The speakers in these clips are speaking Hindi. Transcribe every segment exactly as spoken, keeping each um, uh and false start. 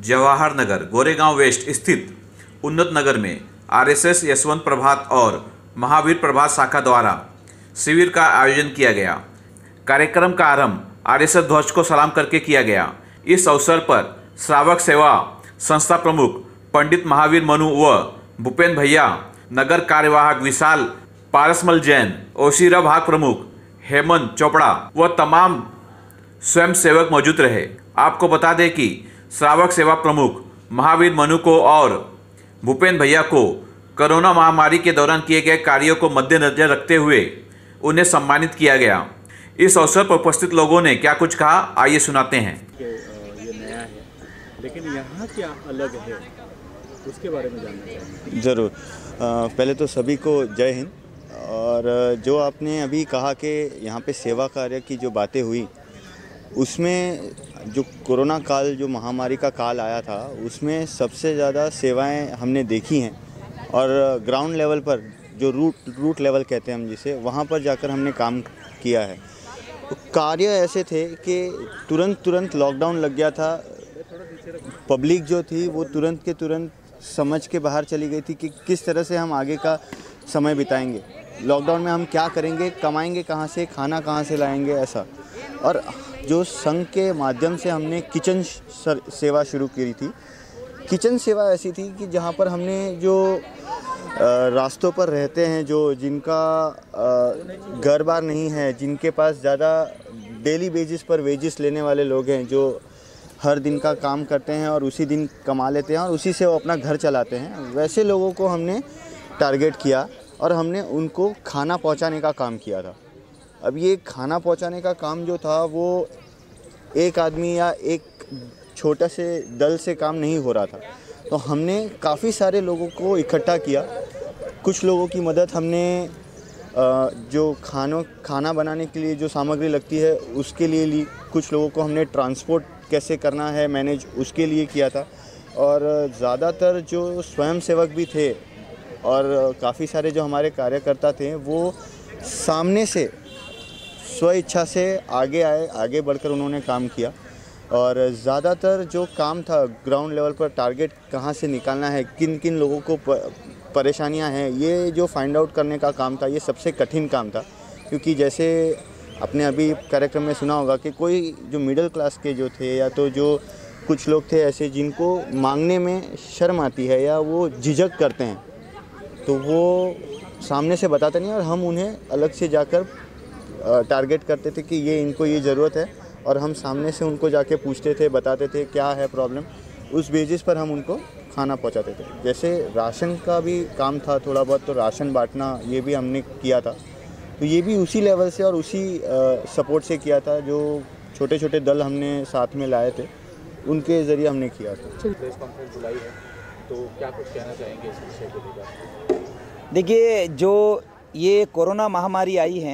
जवाहर नगर गोरेगांव वेस्ट स्थित उन्नत नगर में आरएसएस यशवंत प्रभात और महावीर प्रभात शाखा द्वारा शिविर का आयोजन किया गया। कार्यक्रम का आरंभ आरएसएस ध्वज को सलाम करके किया गया। इस अवसर पर श्रावक सेवा संस्था प्रमुख पंडित महावीर मनु व भूपेन भैया, नगर कार्यवाहक विशाल पारसमल जैन, ओशिरा भाग प्रमुख हेमंत चोपड़ा व तमाम स्वयंसेवक मौजूद रहे। आपको बता दें कि श्रावक सेवा प्रमुख महावीर मनु को और भूपेन भैया को कोरोना महामारी के दौरान किए गए कार्यों को मद्देनजर रखते हुए उन्हें सम्मानित किया गया। इस अवसर पर उपस्थित लोगों ने क्या कुछ कहा, आइए सुनाते हैं। ये नया है, लेकिन यहाँ क्या अलग है उसके बारे में जानना चाहेंगे। ज़रूर। पहले तो सभी को जय हिंद। और जो आपने अभी कहा कि यहाँ पे सेवा कार्य की जो बातें हुई, उसमें जो कोरोना काल, जो महामारी का काल आया था, उसमें सबसे ज़्यादा सेवाएं हमने देखी हैं। और ग्राउंड लेवल पर जो रूट रूट लेवल कहते हैं हम जिसे, वहाँ पर जाकर हमने काम किया है। तो कार्य ऐसे थे कि तुरंत तुरंत लॉकडाउन लग गया था। पब्लिक जो थी वो तुरंत के तुरंत समझ के बाहर चली गई थी कि किस तरह से हम आगे का समय बिताएंगे। लॉकडाउन में हम क्या करेंगे, कमाएंगे कहाँ से, खाना कहाँ से लाएंगे, ऐसा। और जो संघ के माध्यम से हमने किचन सेवा शुरू की थी। किचन सेवा ऐसी थी कि जहाँ पर हमने जो रास्तों पर रहते हैं, जो जिनका घर बार नहीं है, जिनके पास ज़्यादा डेली बेसिस पर वेजिस लेने वाले लोग हैं, जो हर दिन का काम करते हैं और उसी दिन कमा लेते हैं और उसी से वो अपना घर चलाते हैं, वैसे लोगों को हमने टारगेट किया और हमने उनको खाना पहुंचाने का काम किया था। अब ये खाना पहुंचाने का काम जो था वो एक आदमी या एक छोटा से दल से काम नहीं हो रहा था। तो हमने काफ़ी सारे लोगों को इकट्ठा किया। कुछ लोगों की मदद हमने जो खानों खाना बनाने के लिए जो सामग्री लगती है उसके लिए ली। कुछ लोगों को हमने ट्रांसपोर्ट कैसे करना है मैनेज, उसके लिए किया था। और ज़्यादातर जो स्वयंसेवक भी थे और काफ़ी सारे जो हमारे कार्यकर्ता थे, वो सामने से स्व इच्छा से आगे आए, आगे बढ़कर उन्होंने काम किया। और ज़्यादातर जो काम था ग्राउंड लेवल पर, टारगेट कहाँ से निकालना है, किन किन लोगों को परेशानियां हैं, ये जो फाइंड आउट करने का काम था, ये सबसे कठिन काम था। क्योंकि जैसे आपने अभी कार्यक्रम में सुना होगा कि कोई जो मिडिल क्लास के जो थे, या तो जो कुछ लोग थे ऐसे जिनको मांगने में शर्म आती है या वो झिझक करते हैं, तो वो सामने से बताते नहीं और हम उन्हें अलग से जाकर टारगेट करते थे कि ये इनको ये ज़रूरत है, और हम सामने से उनको जाके पूछते थे, बताते थे क्या है प्रॉब्लम। उस बेसिस पर हम उनको खाना पहुंचाते थे। जैसे राशन का भी काम था थोड़ा बहुत, तो राशन बांटना ये भी हमने किया था। तो ये भी उसी लेवल से और उसी सपोर्ट से किया था। जो छोटे छोटे दल हमने साथ में लाए थे, उनके ज़रिए हमने किया था। प्रेस कॉन्फ्रेंस बुलाई है, तो क्या कुछ कहना चाहेंगे इस विषय को लेकर? देखिए, जो ये कोरोना महामारी आई है,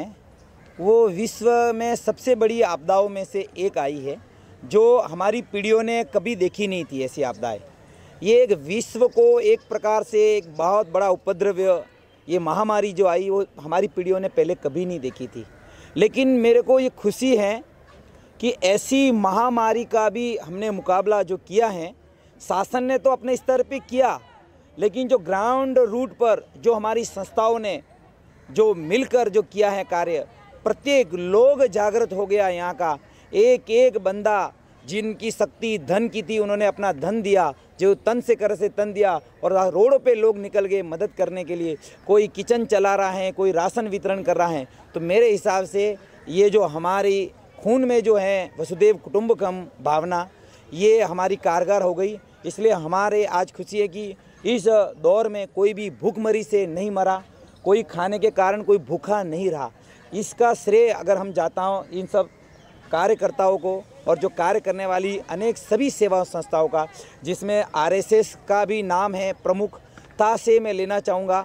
वो विश्व में सबसे बड़ी आपदाओं में से एक आई है, जो हमारी पीढ़ियों ने कभी देखी नहीं थी ऐसी आपदाएं। ये एक विश्व को एक प्रकार से एक बहुत बड़ा उपद्रव, ये महामारी जो आई, वो हमारी पीढ़ियों ने पहले कभी नहीं देखी थी। लेकिन मेरे को ये खुशी है कि ऐसी महामारी का भी हमने मुकाबला जो किया है, शासन ने तो अपने स्तर पे किया, लेकिन जो ग्राउंड रूट पर जो हमारी संस्थाओं ने जो मिलकर जो किया है कार्य, प्रत्येक लोग जागृत हो गया। यहाँ का एक एक बंदा, जिनकी शक्ति धन की थी, उन्होंने अपना धन दिया, जो तन से कर से तन दिया, और रोडों पे लोग निकल गए मदद करने के लिए। कोई किचन चला रहा है, कोई राशन वितरण कर रहा है। तो मेरे हिसाब से ये जो हमारी खून में जो है वसुदेव कुटुंबकम भावना, ये हमारी कारगर हो गई। इसलिए हमारे आज खुशी है कि इस दौर में कोई भी भूखमरी से नहीं मरा, कोई खाने के कारण कोई भूखा नहीं रहा। इसका श्रेय अगर हम जाता हूँ इन सब कार्यकर्ताओं को, और जो कार्य करने वाली अनेक सभी सेवा संस्थाओं का, जिसमें आरएसएस का भी नाम है प्रमुखता से मैं लेना चाहूँगा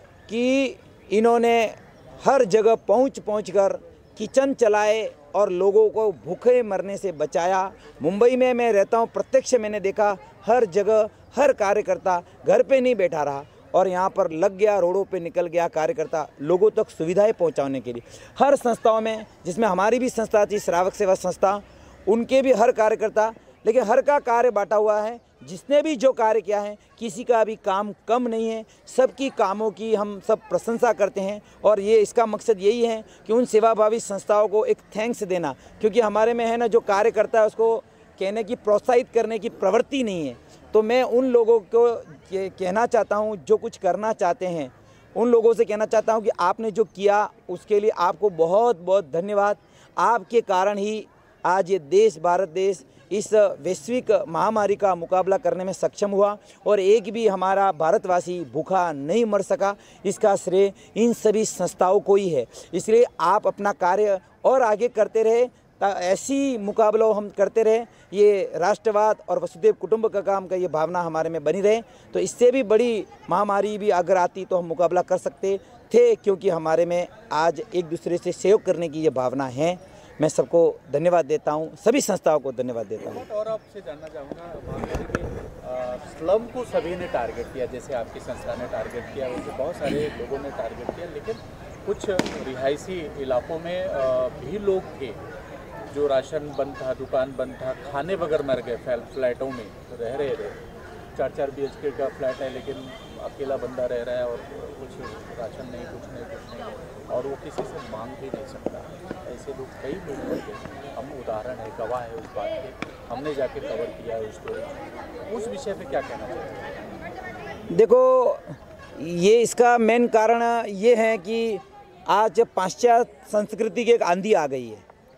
कि इन्होंने हर जगह पहुँच पहुँच कर किचन चलाए और लोगों को भूखे मरने से बचाया। मुंबई में मैं रहता हूँ, प्रत्यक्ष मैंने देखा, हर जगह हर कार्यकर्ता घर पे नहीं बैठा रहा और यहाँ पर लग गया, रोडों पे निकल गया कार्यकर्ता लोगों तक सुविधाएं पहुँचाने के लिए। हर संस्थाओं में, जिसमें हमारी भी संस्था थी श्रावक सेवा संस्था, उनके भी हर कार्यकर्ता, लेकिन हर का कार्य बांटा हुआ है। जिसने भी जो कार्य किया है, किसी का भी काम कम नहीं है, सबकी कामों की हम सब प्रशंसा करते हैं। और ये इसका मकसद यही है कि उन सेवाभावी संस्थाओं को एक थैंक्स देना, क्योंकि हमारे में है ना, जो कार्य करता है उसको कहने की, प्रोत्साहित करने की प्रवृत्ति नहीं है। तो मैं उन लोगों को कहना चाहता हूँ जो कुछ करना चाहते हैं, उन लोगों से कहना चाहता हूँ कि आपने जो किया उसके लिए आपको बहुत बहुत धन्यवाद। आपके कारण ही आज ये देश, भारत देश इस वैश्विक महामारी का मुकाबला करने में सक्षम हुआ और एक भी हमारा भारतवासी भूखा नहीं मर सका। इसका श्रेय इन सभी संस्थाओं को ही है। इसलिए आप अपना कार्य और आगे करते रहे, ऐसी मुकाबला हम करते रहे, ये राष्ट्रवाद और वसुधैव कुटुंब का काम का ये भावना हमारे में बनी रहे, तो इससे भी बड़ी महामारी भी अगर आती तो हम मुकाबला कर सकते थे, क्योंकि हमारे में आज एक दूसरे से सहयोग करने की ये भावना है। मैं सबको धन्यवाद देता हूँ, सभी संस्थाओं को धन्यवाद देता हूँ। और आपसे जानना चाहूँगा कि स्लम को सभी ने टारगेट किया, जैसे आपकी संस्था ने टारगेट किया, वैसे बहुत सारे लोगों ने टारगेट किया, लेकिन कुछ रिहायशी इलाकों में भी लोग थे जो राशन बंद था, दुकान बंद था, खाने बगैर मर गए, फ्लैटों में रह रहे थे। चार चार बी एच के का फ्लैट है, लेकिन अकेला बंदा रह रहा है और कुछ राशन नहीं, कुछ नहीं कुछ नहीं और वो किसी से मांग भी नहीं सकता। ऐसे लोग कई लोग होते हैं, हम उदाहरण है, गवाह है उस बात के, हमने जाके कवर किया है उस स्टोरी। उस विषय पे क्या कहना चाहिए? देखो, ये इसका मेन कारण ये है कि आज पाश्चात्य संस्कृति की एक आंधी आ गई है।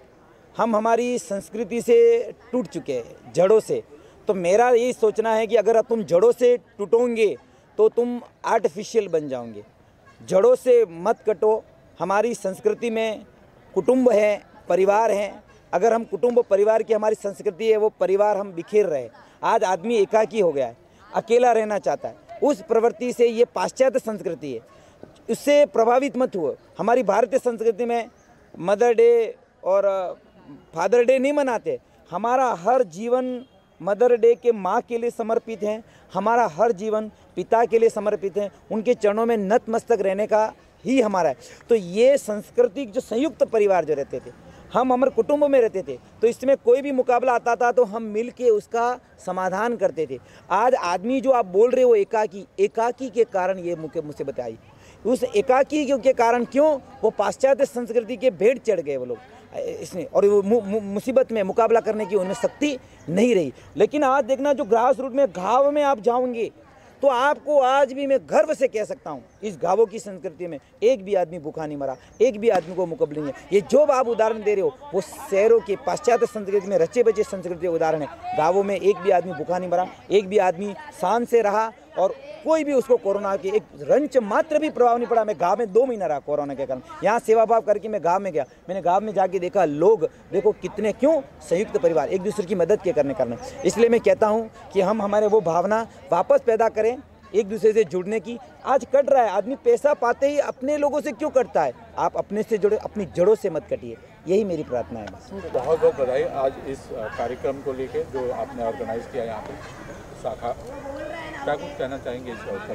हम हमारी संस्कृति से टूट चुके हैं, जड़ों से। तो मेरा यही सोचना है कि अगर तुम जड़ों से टूटोगे तो तुम आर्टिफिशियल बन जाओगे। जड़ों से मत कटो। हमारी संस्कृति में कुटुंब है, परिवार है। अगर हम कुटुंब परिवार की हमारी संस्कृति है, वो परिवार हम बिखेर रहे हैं। आज आदमी एकाकी हो गया है, अकेला रहना चाहता है। उस प्रवृत्ति से ये पाश्चात्य संस्कृति है, उससे प्रभावित मत हुआ। हमारी भारतीय संस्कृति में मदर डे और फादर डे नहीं मनाते। हमारा हर जीवन मदर डे के माँ के लिए समर्पित है, हमारा हर जीवन पिता के लिए समर्पित है, उनके चरणों में नतमस्तक रहने का ही हमारा है। तो ये सांस्कृतिक जो संयुक्त परिवार जो रहते थे, हम हमारे कुटुंब में रहते थे, तो इसमें कोई भी मुकाबला आता था तो हम मिल के उसका समाधान करते थे। आज आदमी जो आप बोल रहे हो एकाकी, एकाकी के कारण ये मुसीबत आई। उस एकाकी के कारण क्यों? वो पाश्चात्य संस्कृति के भेंट चढ़ गए वो लोग इसमें, और वो मु, मु, मुसीबत में मुकाबला करने की उनमें शक्ति नहीं रही। लेकिन आज देखना, जो ग्रास रूट में घाव में आप जाओगे तो आपको आज भी मैं गर्व से कह सकता हूँ, इस गाँवों की संस्कृति में एक भी आदमी भूखा नहीं मरा, एक भी आदमी को मुकाबले नहीं है। ये जो आप उदाहरण दे रहे हो वो शहरों के पाश्चात्य संस्कृति में रचे बचे संस्कृति के उदाहरण है। गाँवों में एक भी आदमी भूखा नहीं मरा, एक भी आदमी शान से रहा और कोई भी उसको कोरोना के एक रंच मात्र भी प्रभाव नहीं पड़ा। मैं गाँव में दो महीना रहा कोरोना के कारण। यहाँ सेवा भाव करके मैं गाँव में गया, मैंने गाँव में जाके देखा लोग देखो कितने, क्यों? संयुक्त परिवार, एक दूसरे की मदद के करने कारण। इसलिए मैं कहता हूँ कि हम हमारे वो भावना वापस पैदा करें, एक दूसरे से जुड़ने की। आज कट रहा है आदमी, पैसा पाते ही अपने लोगों से क्यों कटता है? आप अपने से जुड़े, अपनी जड़ों से मत कटिए, यही मेरी प्रार्थना है बस। बहुत बहुत बधाई आज इस कार्यक्रम को लेके जो आपने ऑर्गेनाइज किया यहाँ पे शाखा, क्या कुछ कहना चाहेंगे इस अवसर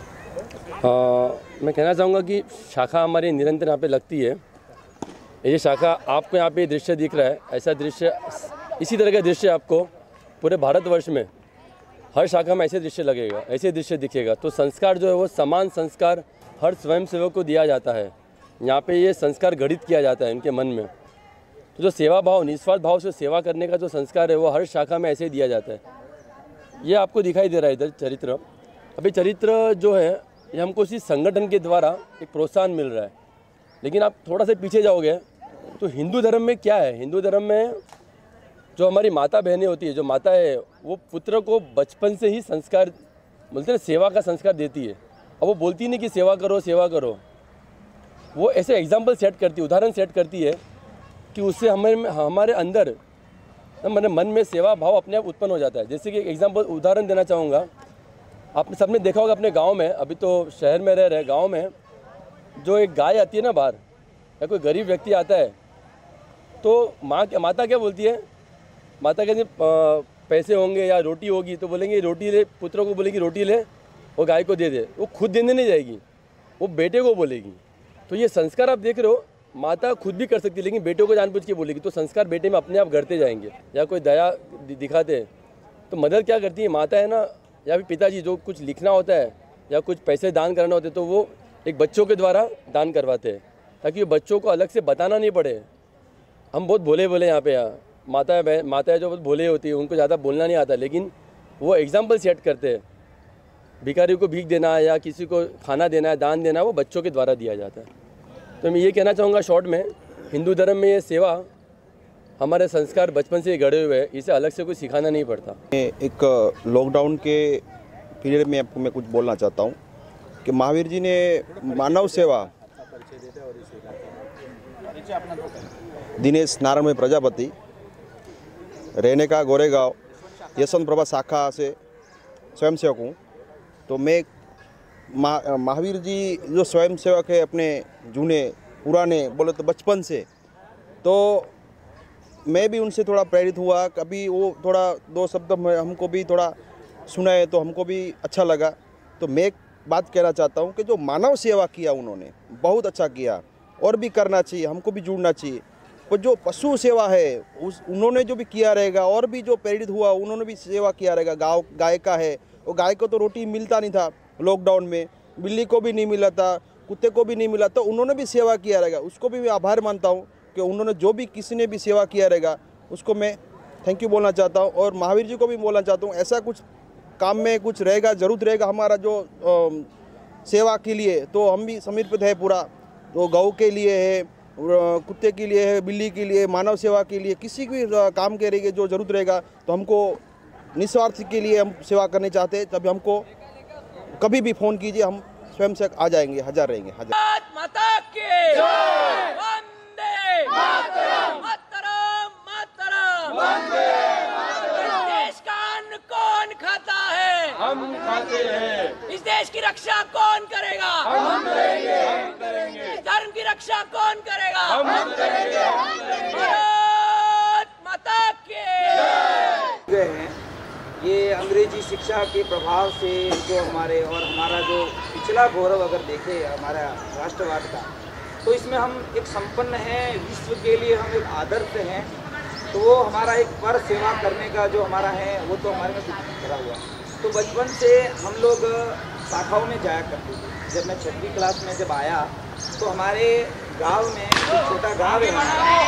पर? मैं कहना चाहूँगा कि शाखा हमारी निरंतर यहाँ पे लगती है। ये शाखा आपको यहाँ पे दृश्य दिख रहा है, ऐसा दृश्य, इसी तरह का दृश्य आपको पूरे भारतवर्ष में हर शाखा में ऐसे दृश्य लगेगा, ऐसे दृश्य दिखेगा। तो संस्कार जो है वो समान संस्कार हर स्वयंसेवक को दिया जाता है। यहाँ पे ये संस्कार गढ़ित किया जाता है इनके मन में। तो जो सेवा भाव, निस्वार्थ भाव से सेवा करने का जो संस्कार है वो हर शाखा में ऐसे दिया जाता है। ये आपको दिखाई दे रहा है इधर चरित्र। अभी चरित्र जो है ये हमको इसी संगठन के द्वारा एक प्रोत्साहन मिल रहा है। लेकिन आप थोड़ा सा पीछे जाओगे तो हिंदू धर्म में क्या है? हिंदू धर्म में जो हमारी माता बहनें होती है, जो माता है वो पुत्र को बचपन से ही संस्कार बोलते हैं, सेवा का संस्कार देती है। और वो बोलती नहीं कि सेवा करो सेवा करो, वो ऐसे एग्जाम्पल सेट करती है, उदाहरण सेट करती है कि उससे हमारे हमारे अंदर हमारे मन में सेवा भाव अपने आप उत्पन्न हो जाता है। जैसे कि एक एग्जाम्पल उदाहरण देना चाहूँगा, आपने सबने देखा होगा अपने गाँव में, अभी तो शहर में रह रहे गाँव में जो एक गाय आती है ना बाहर, या कोई गरीब व्यक्ति आता है तो माँ माता क्या बोलती है? माता कहती पैसे होंगे या रोटी होगी तो बोलेंगे रोटी ले, पुत्रों को बोलेगी रोटी ले, वो गाय को दे दे। वो खुद देने नहीं जाएगी, वो बेटे को बोलेगी। तो ये संस्कार आप देख रहे हो, माता खुद भी कर सकती है लेकिन बेटों को जानबूझ के बोलेगी, तो संस्कार बेटे में अपने आप घटते जाएंगे। या कोई दया दिखाते तो मदर क्या करती है, माता है ना या फिर पिताजी, जो कुछ लिखना होता है या कुछ पैसे दान करना होते हैं तो वो एक बच्चों के द्वारा दान करवाते हैं, ताकि वो बच्चों को अलग से बताना नहीं पड़े। हम बहुत भोले भोले यहाँ पे यहाँ माता माता जो बहुत भोले होती है, उनको ज़्यादा बोलना नहीं आता, लेकिन वो एग्जाम्पल सेट करते हैं। भिखारी को भीख देना या किसी को खाना देना है, दान देना है, वो बच्चों के द्वारा दिया जाता है। तो मैं ये कहना चाहूँगा शॉर्ट में, हिंदू धर्म में ये सेवा हमारे संस्कार बचपन से ही गढ़े हुए हैं, इसे अलग से कोई सिखाना नहीं पड़ता। एक लॉकडाउन के पीरियड में आपको मैं कुछ बोलना चाहता हूँ कि महावीर जी ने मानव सेवा, दिनेश नारायण प्रजापति, रहने का गोरेगांव, यशवंत प्रभा शाखा से स्वयंसेवक हूँ। तो मैं मा, महावीर जी जो स्वयंसेवक है अपने जूने पुराने बोले तो बचपन से, तो मैं भी उनसे थोड़ा प्रेरित हुआ। कभी वो थोड़ा दो शब्द में हमको भी थोड़ा सुनाए तो हमको भी अच्छा लगा। तो मैं एक बात कहना चाहता हूँ कि जो मानव सेवा किया उन्होंने बहुत अच्छा किया, और भी करना चाहिए, हमको भी जुड़ना चाहिए। पर जो पशु सेवा है उस उन्होंने जो भी किया रहेगा, और भी जो प्रेरित हुआ उन्होंने भी सेवा किया रहेगा। गाँव गाय का है, वो गाय को तो रोटी मिलता नहीं था लॉकडाउन में, बिल्ली को भी नहीं मिला था, कुत्ते को भी नहीं मिला, तो उन्होंने भी सेवा किया रहेगा। उसको भी मैं आभार मानता हूँ कि उन्होंने जो भी किसी ने भी सेवा किया रहेगा उसको मैं थैंक यू बोलना चाहता हूँ। और महावीर जी को भी बोलना चाहता हूँ, ऐसा कुछ काम में कुछ रहेगा जरूर रहेगा हमारा जो आ, सेवा के लिए, तो हम भी समर्पित है पूरा। तो गौ के लिए है, कुत्ते के लिए है, बिल्ली के लिए, मानव सेवा के लिए, किसी भी काम के लिए जो जरूरत रहेगा तो हमको निस्वार्थ के लिए हम सेवा करने चाहते हैं। तभी हमको कभी भी फ़ोन कीजिए, हम स्वयं से आ जाएंगे, हजार रहेंगे। हजार माता के वंदे मातरम, मातरम, मातरम, वंदे मातरम। इस देश का अन्न कौन खाता है? हम खाते हैं। इस देश की रक्षा कौन करेगा? हम करेंगे, हम करेंगे। इस धर्म की रक्षा कौन करेगा? हम करेंगे, हम करेंगे। भारत माता के गए हैं। ये अंग्रेजी शिक्षा के प्रभाव से जो हमारे और हमारा जो पिछला गौरव अगर देखें हमारा राष्ट्रवाद का, तो इसमें हम एक संपन्न हैं, विश्व के लिए हम एक आदर्श हैं। तो वो हमारा एक पर सेवा करने का जो हमारा है वो तो हमारे में भरा हुआ। तो बचपन से हम लोग शाखाओं में जाया करते थे। जब मैं छठवीं क्लास में जब आया तो हमारे गांव में एक छोटा गांव है,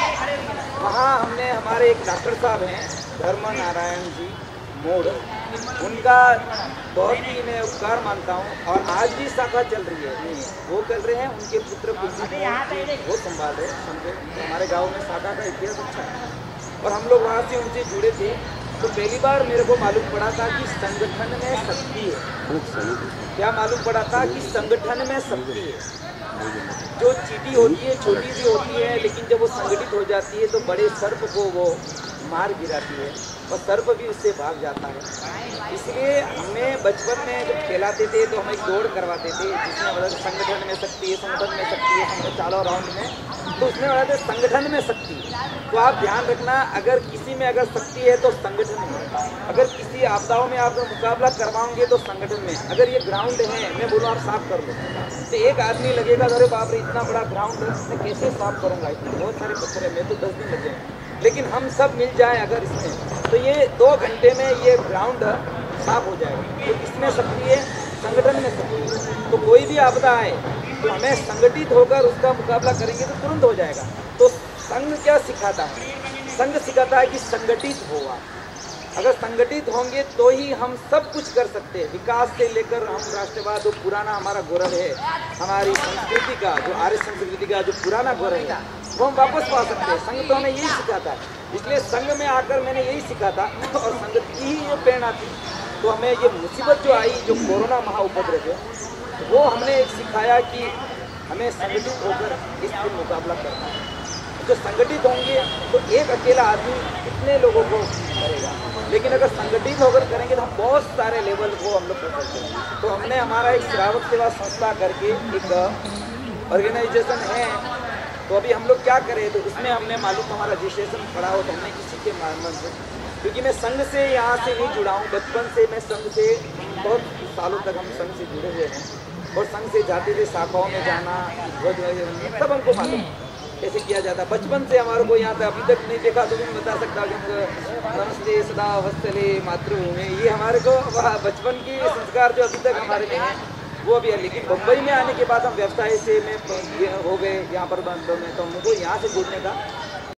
वहाँ हमने हमारे एक डॉक्टर साहब हैं धर्म नारायण जी मोड़, उनका बहुत ही मैं उपकार मानता हूँ। और आज भी शाखा चल रही है, वो कर रहे हैं, उनके पुत्र पुत्री वो संभाल रहे हैं। तो हमारे गांव में शाखा का इतिहास अच्छा है और हम लोग वहाँ से उनसे जुड़े थे। तो पहली बार मेरे को मालूम पड़ा था कि संगठन में शक्ति है। क्या मालूम पड़ा था कि संगठन में शक्ति है। जो चीटी होती है छोटी सी होती है, लेकिन जब वो संगठित हो जाती है तो बड़े सर्प को वो मार गिराती है और सर्प भी उससे भाग जाता है। इसलिए हमें बचपन में जब खेलाते थे तो हमें दौड़ करवाते थे, जिसमें मतलब संगठन में शक्ति है, संगठन में शक्ति है, संगठन चारों राउंड में, तो उसमें मतलब संगठन में शक्ति। तो आप ध्यान रखना, अगर किसी में अगर शक्ति है तो संगठन में, अगर किसी आपदाओं में आप मुकाबला करवाओगे तो संगठन में। अगर ये ग्राउंड है, मैं बोलूँ आप साफ कर लो, तो एक आदमी लगेगा अरे बाप रे इतना बड़ा ग्राउंड है, मैं कैसे साफ करूँगा, इतने बहुत सारे पत्थर है, मैं तो दस दिन लगे। लेकिन हम सब मिल जाए अगर इसमें, तो ये दो घंटे में ये ग्राउंड साफ हो जाएगा। तो इसमें शक्ति है, संगठन में शक्ति है। तो कोई भी आपदा आए तो हमें संगठित होकर उसका मुकाबला करेंगे तो तुरंत हो जाएगा। तो संघ क्या सिखाता है? संघ सिखाता है कि संगठित होगा। अगर संगठित होंगे तो ही हम सब कुछ कर सकते हैं। विकास से लेकर हम राष्ट्रवाद, जो पुराना हमारा गौरव है, हमारी संस्कृति का जो आर्य संस्कृति का जो पुराना गौरव है, वो हम वापस पा सकते हैं। संघ तो हमें यही सिखाता है। इसलिए संघ में आकर मैंने यही सीखा था और संघ की ही ये प्रेरणा थी। तो हमें ये मुसीबत जो आई, जो कोरोना महाउपद्रव है, वो हमने एक सिखाया कि हमें संगठित होकर इससे मुकाबला करना है। जो संगठित होंगे तो एक अकेला आदमी कितने लोगों को करेगा, लेकिन अगर संगठित होकर करेंगे तो हम बहुत सारे लेवल को हम लोग कर सकते हैं। तो हमने हमारा एक श्रावक सेवा संस्था करके एक ऑर्गेनाइजेशन है। तो अभी हम लोग क्या करें, तो उसमें हमने मालूम हमारा रजिस्ट्रेशन पड़ा हो तो हमने किसी के माध्यम से, क्योंकि मैं संघ से यहाँ से नहीं जुड़ा हूँ, बचपन से मैं संघ से बहुत सालों तक हम संघ से जुड़े हुए हैं और संघ से जाते थे, शाखाओं में जाना सब हमको मालूम। कैसे किया जाता है। बचपन से हमारे को यहाँ तक अभी तक नहीं देखा तो भी मैं बता सकता हूँ कि नमस्ते सदा वत्सले मातृभूमि, ये हमारे को बचपन की संस्कार जो अभी तक हमारे में है वो अभी है। लेकिन मुंबई में आने के बाद हम व्यवसाय से में हो गए यहाँ पर बंद में, तो हमको यहाँ से जुड़ने का